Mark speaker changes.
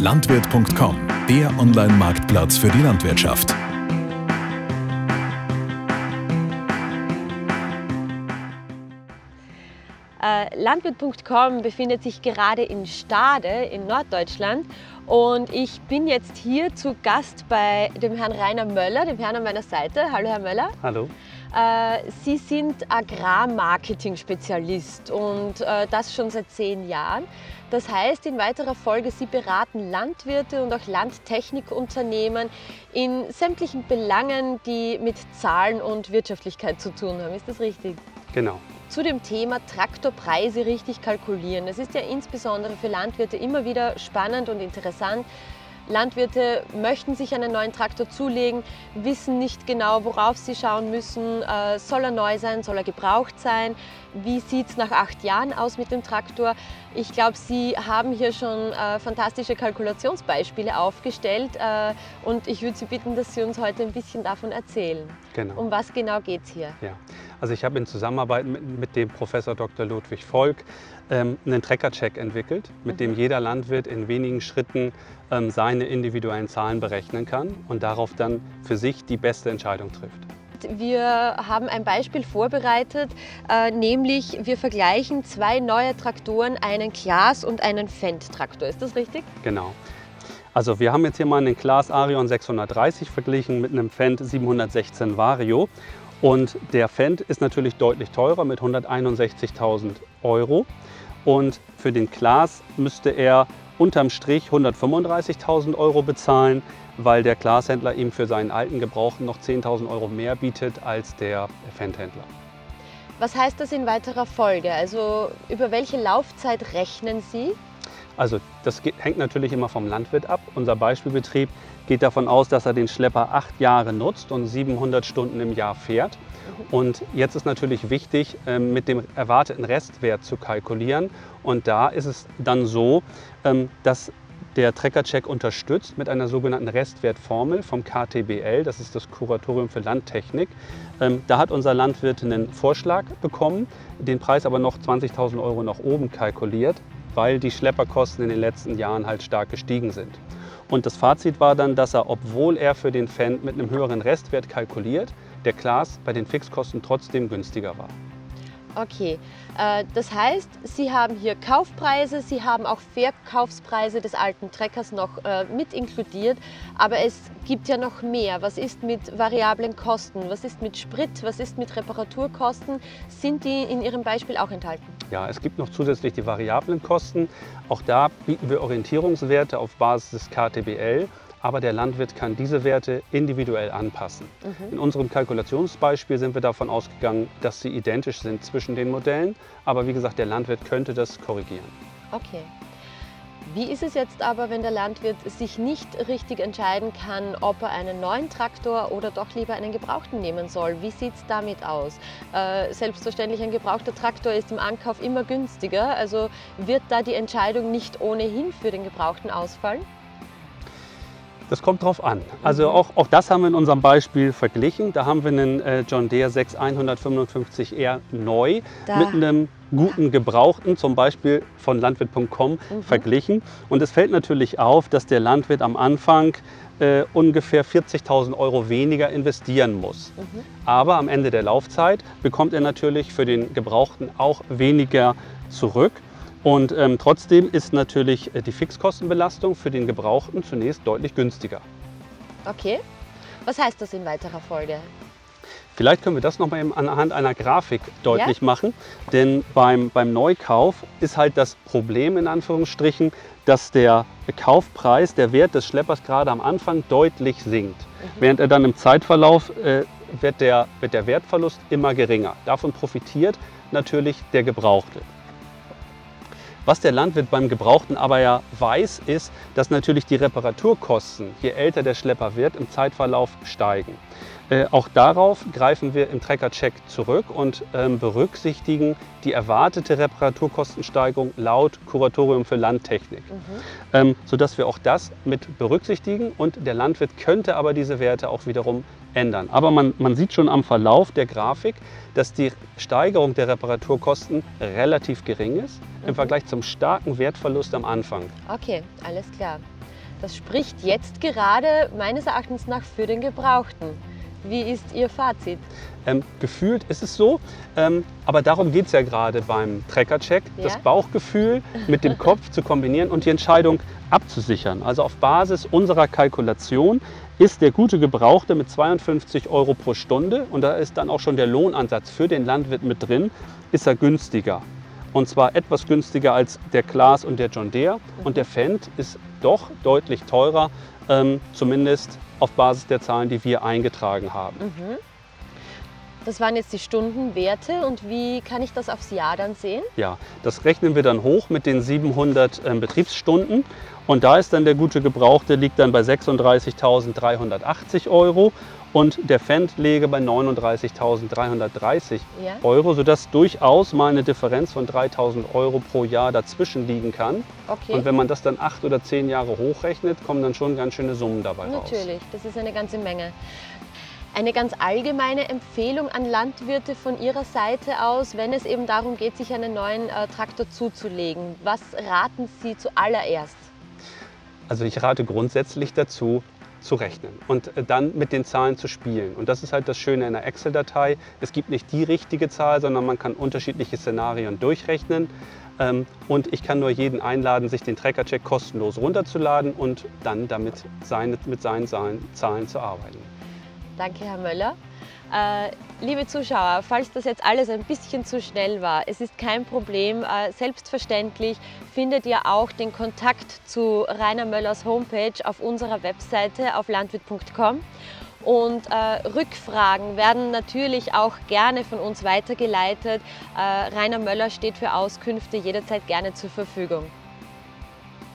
Speaker 1: Landwirt.com, der Online-Marktplatz für die Landwirtschaft.
Speaker 2: Landwirt.com befindet sich gerade in Stade in Norddeutschland und ich bin jetzt hier zu Gast bei dem Herrn Rainer Möller, dem Herrn an meiner Seite. Hallo Herr Möller.
Speaker 3: Hallo.
Speaker 2: Sie sind Agrarmarketing-Spezialist und das schon seit 10 Jahren. Das heißt in weiterer Folge, Sie beraten Landwirte und auch Landtechnikunternehmen in sämtlichen Belangen, die mit Zahlen und Wirtschaftlichkeit zu tun haben. Ist das richtig?
Speaker 3: Genau.
Speaker 2: Zu dem Thema Traktorpreise richtig kalkulieren. Das ist ja insbesondere für Landwirte immer wieder spannend und interessant. Landwirte möchten sich einen neuen Traktor zulegen, wissen nicht genau, worauf sie schauen müssen. Soll er neu sein, soll er gebraucht sein? Wie sieht es nach 8 Jahren aus mit dem Traktor? Ich glaube, Sie haben hier schon fantastische Kalkulationsbeispiele aufgestellt und ich würde Sie bitten, dass Sie uns heute ein bisschen davon erzählen.
Speaker 3: Genau.
Speaker 2: Um was genau geht es hier?
Speaker 3: Ja. Also ich habe in Zusammenarbeit mit dem Professor Dr. Ludwig Volk einen Trecker-Check entwickelt, mit dem jeder Landwirt in wenigen Schritten seine individuellen Zahlen berechnen kann und darauf dann für sich die beste Entscheidung trifft.
Speaker 2: Wir haben ein Beispiel vorbereitet, nämlich wir vergleichen 2 neue Traktoren, einen Claas und einen Fendt-Traktor. Ist das richtig?
Speaker 3: Genau. Also wir haben jetzt hier mal einen Claas Arion 630 verglichen mit einem Fendt 716 Vario. Und der Fendt ist natürlich deutlich teurer mit 161.000 €. Und für den Claas müsste er unterm Strich 135.000 € bezahlen, weil der Claas-Händler ihm für seinen alten Gebrauchten noch 10.000 € mehr bietet als der Fendt-Händler.
Speaker 2: Was heißt das in weiterer Folge? Also über welche Laufzeit rechnen Sie?
Speaker 3: Also das hängt natürlich immer vom Landwirt ab. Unser Beispielbetrieb geht davon aus, dass er den Schlepper 8 Jahre nutzt und 700 Stunden im Jahr fährt. Und jetzt ist natürlich wichtig, mit dem erwarteten Restwert zu kalkulieren. Und da ist es dann so, dass der Trecker-Check unterstützt mit einer sogenannten Restwertformel vom KTBL, das ist das Kuratorium für Landtechnik. Da hat unser Landwirt einen Vorschlag bekommen, den Preis aber noch 20.000 € nach oben kalkuliert, weil die Schlepperkosten in den letzten Jahren halt stark gestiegen sind. Und das Fazit war dann, dass er, obwohl er für den Fendt mit einem höheren Restwert kalkuliert, der Claas bei den Fixkosten trotzdem günstiger war.
Speaker 2: Okay, das heißt, Sie haben hier Kaufpreise, Sie haben auch Verkaufspreise des alten Treckers noch mit inkludiert, aber es gibt ja noch mehr. Was ist mit variablen Kosten? Was ist mit Sprit? Was ist mit Reparaturkosten? Sind die in Ihrem Beispiel auch enthalten?
Speaker 3: Ja, es gibt noch zusätzlich die variablen Kosten. Auch da bieten wir Orientierungswerte auf Basis des KTBL. Aber der Landwirt kann diese Werte individuell anpassen. In unserem Kalkulationsbeispiel sind wir davon ausgegangen, dass sie identisch sind zwischen den Modellen. Aber wie gesagt, der Landwirt könnte das korrigieren.
Speaker 2: Okay. Wie ist es jetzt aber, wenn der Landwirt sich nicht richtig entscheiden kann, ob er einen neuen Traktor oder doch lieber einen gebrauchten nehmen soll? Wie sieht es damit aus? Selbstverständlich, ein gebrauchter Traktor ist im Ankauf immer günstiger. Also wird da die Entscheidung nicht ohnehin für den gebrauchten ausfallen?
Speaker 3: Das kommt drauf an. Also auch das haben wir in unserem Beispiel verglichen. Da haben wir einen John Deere 6155R neu mit einem guten Gebrauchten, zum Beispiel von Landwirt.com, verglichen. Und es fällt natürlich auf, dass der Landwirt am Anfang ungefähr 40.000 € weniger investieren muss. Aber am Ende der Laufzeit bekommt er natürlich für den Gebrauchten auch weniger zurück. Und trotzdem ist natürlich die Fixkostenbelastung für den Gebrauchten zunächst deutlich günstiger.
Speaker 2: Okay. Was heißt das in weiterer Folge?
Speaker 3: Vielleicht können wir das noch mal anhand einer Grafik deutlich machen. Denn beim Neukauf ist halt das Problem in Anführungsstrichen, dass der Kaufpreis, der Wert des Schleppers gerade am Anfang deutlich sinkt. Während er dann im Zeitverlauf wird der Wertverlust immer geringer. Davon profitiert natürlich der Gebrauchte. Was der Landwirt beim Gebrauchten aber ja weiß, ist, dass natürlich die Reparaturkosten, je älter der Schlepper wird, im Zeitverlauf steigen. Auch darauf greifen wir im Trecker-Check zurück und berücksichtigen die erwartete Reparaturkostensteigerung laut Kuratorium für Landtechnik, sodass wir auch das mit berücksichtigen und der Landwirt könnte aber diese Werte auch wiederum ändern. Aber man sieht schon am Verlauf der Grafik, dass die Steigerung der Reparaturkosten relativ gering ist im Vergleich zum starken Wertverlust am Anfang.
Speaker 2: Okay, alles klar. Das spricht jetzt gerade meines Erachtens nach für den Gebrauchten. Wie ist Ihr Fazit?
Speaker 3: Gefühlt ist es so, aber darum geht es ja gerade beim Trecker-Check,
Speaker 2: Ja?
Speaker 3: das Bauchgefühl mit dem Kopf zu kombinieren und die Entscheidung abzusichern. Also auf Basis unserer Kalkulation ist der gute Gebrauchte mit 52 € pro Stunde, und da ist dann auch schon der Lohnansatz für den Landwirt mit drin, ist er günstiger. Und zwar etwas günstiger als der Claas und der John Deere. Und der Fendt ist doch deutlich teurer, zumindest auf Basis der Zahlen, die wir eingetragen haben.
Speaker 2: Das waren jetzt die Stundenwerte, und wie kann ich das aufs Jahr dann sehen?
Speaker 3: Ja, das rechnen wir dann hoch mit den 700 Betriebsstunden, und da ist dann der gute Gebrauchte, liegt dann bei 36.380 € und der Fendt läge bei 39.330
Speaker 2: Ja.
Speaker 3: €, sodass durchaus mal eine Differenz von 3.000 € pro Jahr dazwischen liegen kann.
Speaker 2: Okay.
Speaker 3: Und wenn man das dann 8 oder 10 Jahre hochrechnet, kommen dann schon ganz schöne Summen dabei raus.
Speaker 2: Natürlich, das ist eine ganze Menge. Eine ganz allgemeine Empfehlung an Landwirte von Ihrer Seite aus, wenn es eben darum geht, sich einen neuen Traktor zuzulegen. Was raten Sie zuallererst?
Speaker 3: Also ich rate grundsätzlich dazu, zu rechnen und dann mit den Zahlen zu spielen. Und das ist halt das Schöne in der Excel-Datei. Es gibt nicht die richtige Zahl, sondern man kann unterschiedliche Szenarien durchrechnen. Und ich kann nur jeden einladen, sich den Trecker-Check kostenlos runterzuladen und dann damit mit seinen Zahlen zu arbeiten.
Speaker 2: Danke, Herr Möller. Liebe Zuschauer, falls das jetzt alles ein bisschen zu schnell war, es ist kein Problem. Selbstverständlich findet ihr auch den Kontakt zu Rainer Möllers Homepage auf unserer Webseite auf landwirt.com. Und Rückfragen werden natürlich auch gerne von uns weitergeleitet. Rainer Möller steht für Auskünfte jederzeit gerne zur Verfügung.